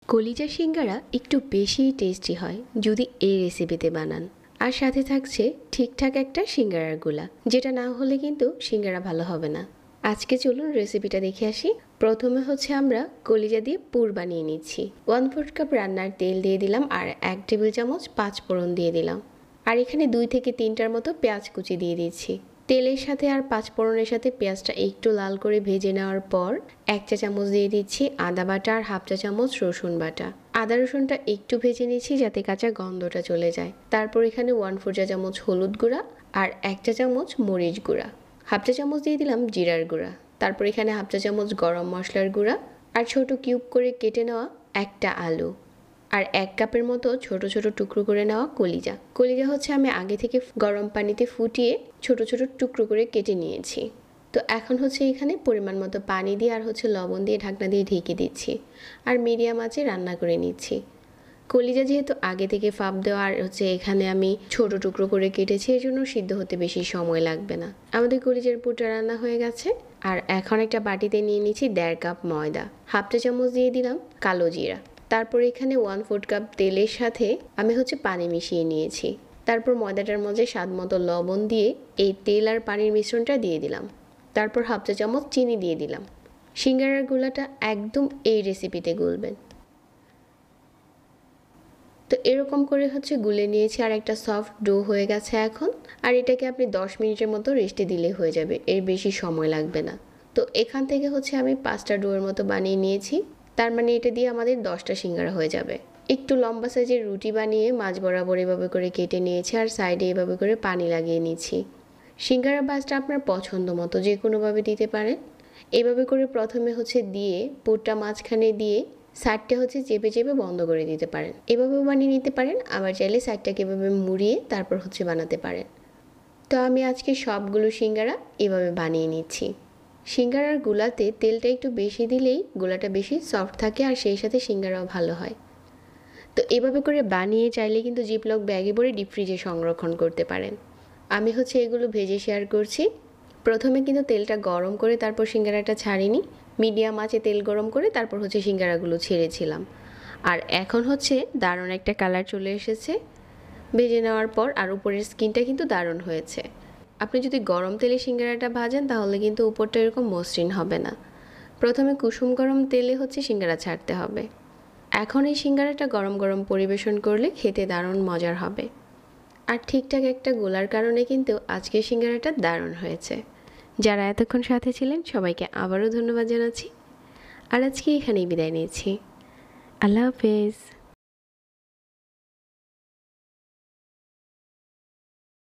কলিজা সিঙ্গারা একটু বেশিই টেস্টি হয় যদি এই রেসিপিতে বানান। আর সাথে থাকছে ঠিকঠাক একটা সিঙ্গারার গুলা, যেটা না হলে কিন্তু সিঙ্গারা ভালো হবে না। আজকে চলুন রেসিপিটা দেখে আসি। প্রথমে হচ্ছে আমরা কলিজা দিয়ে পুর বানিয়ে নিচ্ছি। 1/4 কাপ রান্নার তেল দিয়ে দিলাম আর 1 টেবিল চামচ পাঁচফোড়ন দিয়ে দিলাম। আর এখানে 2 থেকে 3টার মতো পেঁয়াজ কুচি দিয়ে দিচ্ছি। তেলের সাথে আর পাঁচফোড়নের সাথে পেঁয়াজটা একটু লাল করে ভেজে নেওয়ার পর 1 চা চামচ দিয়ে দিচ্ছি আদা বাটা আর 1/2 চা চামচ রসুন বাটা। আদা রসুনটা একটু ভেজে নিচ্ছি যাতে কাঁচা গন্ধটা চলে যায়। তারপর এখানে 1/4 চা চামচ হলুদ গুঁড়া আর 1 চা চামচ মরিচ গুঁড়া, 1/2 চা চামচ দিয়ে দিলাম জিরার গুঁড়া। তারপর এখানে 1/2 চা চামচ গরম মশলার গুঁড়া আর ছোট কিউব করে কেটে নেওয়া একটা আলু আর 1 কাপের মতো ছোট ছোট টুকরো করে নেওয়া কলিজা। কলিজা হচ্ছে আমি আগে থেকে গরম পানিতে ফুটিয়ে ছোট ছোট টুকরো করে কেটে নিয়েছি। তো এখন হচ্ছে এখানে পরিমাণ মতো পানি দিয়ে আর হচ্ছে লবণ দিয়ে ঢাকনা দিয়ে ঢেকে দিচ্ছি আর মিডিয়াম আঁচে রান্না করে নিচ্ছি। কলিজা যেহেতু আগে থেকে ফাঁপ দেওয়া আর হচ্ছে এখানে আমি ছোট টুকরো করে কেটেছি, এই জন্য সিদ্ধ হতে বেশি সময় লাগবে না। আমাদের কলিজার পুরটা রান্না হয়ে গেছে। আর এখন একটা বাটিতে নিয়ে নিচ্ছি 1.5 কাপ ময়দা, 1/2 চা চামচ দিয়ে দিলাম কালো জিরা। তারপর এখানে 1/4 কাপ তেলের সাথে আমি হচ্ছে পানি মিশিয়ে নিয়েছি। তারপর ময়দাটার মধ্যে স্বাদ মতো লবণ দিয়ে এই তেল আর পানির মিশ্রণটা দিয়ে দিলাম। তারপর 1/2 চা চামচ চিনি দিয়ে দিলাম। সিঙ্গারার গুলাটা একদম এই রেসিপিতে গুলবেন। তো এরকম করে হচ্ছে গুলে নিয়েছি আর একটা সফট ডো হয়ে গেছে এখন। আর এটাকে আপনি 10 মিনিটের মতো রেস্টে দিলে হয়ে যাবে, এর বেশি সময় লাগবে না। তো এখান থেকে হচ্ছে আমি 5টা ডোয়ের মতো বানিয়ে নিয়েছি। তার মানে এটা দিয়ে আমাদের 10টা সিঙ্গারা হয়ে যাবে। একটু লম্বা সাইজের রুটি বানিয়ে মাঝ বরাবর এভাবে করে কেটে নিয়েছি আর সাইডে এভাবে করে পানি লাগিয়ে নিয়েছি। সিঙ্গারা ভাঁজটা আপনার পছন্দ মতো যে কোনোভাবে দিতে পারেন। এভাবে করে প্রথমে হচ্ছে দিয়ে পুরটা মাঝখানে দিয়ে সাইডটা হচ্ছে চেপে চেপে বন্ধ করে দিতে পারেন। এভাবেও বানিয়ে নিতে পারেন, আবার চাইলে সাইডটাকে এভাবে মুড়িয়ে তারপর হচ্ছে বানাতে পারেন। তো আমি আজকে সবগুলো সিঙ্গারা এভাবে বানিয়ে নিচ্ছি। সিঙ্গারার গুলাতে তেলটা একটু বেশি দিলেই গুলাটা বেশি সফট থাকে আর সেই সাথে সিঙ্গারাও ভালো হয়। তো এভাবে করে বানিয়ে চাইলে কিন্তু জিপলক ব্যাগে ভরে ডিপ ফ্রিজে সংরক্ষণ করতে পারেন। আমি হচ্ছে এগুলো ভেজে শেয়ার করছি। প্রথমে কিন্তু তেলটা গরম করে তারপর সিঙ্গারাটা ছাড়িনি, মিডিয়াম আঁচে তেল গরম করে তারপর হচ্ছে সিঙ্গারাগুলো ছেড়েছিলাম। আর এখন হচ্ছে দারুণ একটা কালার চলে এসেছে ভেজে নেওয়ার পর, আর উপরের স্কিনটা কিন্তু দারুণ হয়েছে। আপনি যদি গরম তেলে সিঙ্গারাটা ভাজেন তাহলে কিন্তু উপরটা এরকম মসৃণ হবে না। প্রথমে কুসুম গরম তেলে হচ্ছে সিঙ্গারা ছাড়তে হবে। এখন এই সিঙ্গারাটা গরম গরম পরিবেশন করলে খেতে দারুণ মজার হবে। আর ঠিকঠাক একটা গোলার কারণে কিন্তু আজকের সিঙ্গারাটা দারুণ হয়েছে। যারা এতক্ষণ সাথে ছিলেন সবাইকে আবারও ধন্যবাদ জানাচ্ছি। আর আজকে এখানেই বিদায় নিয়েছি। আল্লাহ হাফেজ।